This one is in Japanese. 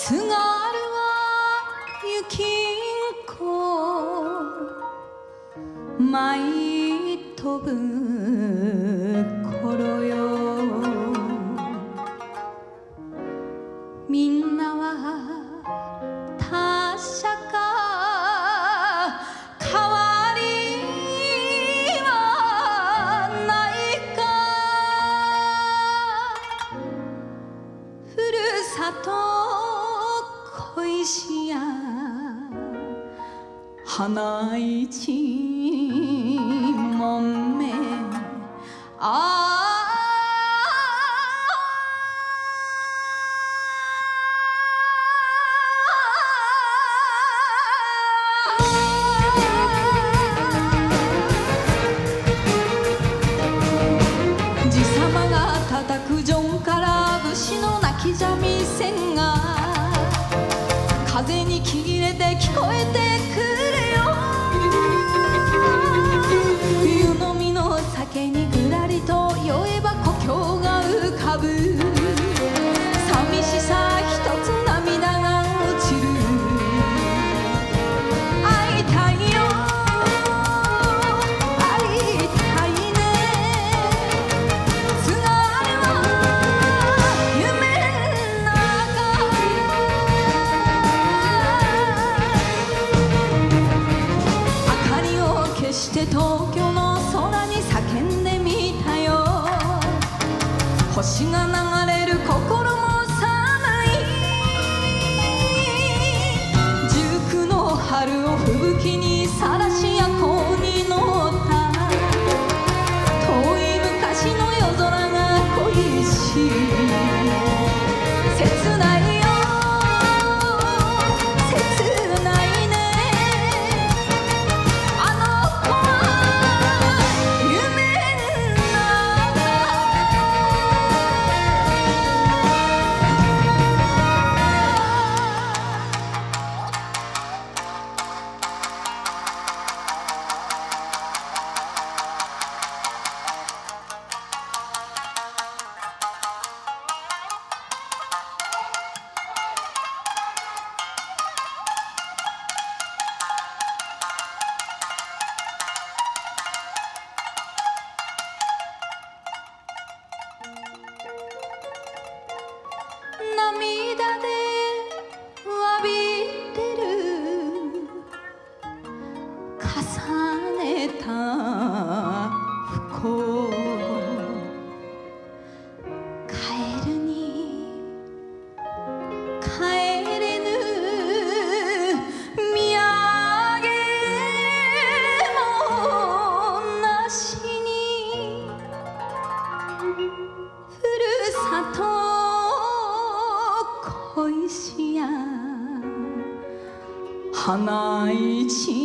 津軽は雪んこ舞い飛ぶ頃よ、みんなは達者か変わりはないか、ふるさと恋しや花一問目、じさまが叩くジョンから節の泣き三味線が風に切れて聞こえてくるよ、冬の実の酒にぐらりと酔えば故郷が浮かぶ、寂しさ一つ涙が落ちる、会いたいよ会いたいね、津軽は夢の中、明かりを消して東京の空に叫んでみたよ、星が流れる心も寒い、19の春を吹雪にさらし夜行に乗った、遠い昔の夜空が恋しい、切ないよ切ないね、あの子は夢の中、涙で詫びてる重ねた不幸、帰るに帰れぬ土産もなしに、ふるさと恋しや花一